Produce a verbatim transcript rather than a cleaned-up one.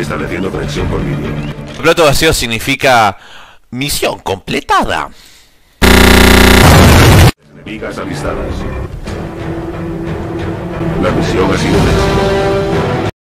Estableciendo conexión por vídeo. Plato vacío significa misión completada. Enemigas avistadas. La misión ha sido un éxito.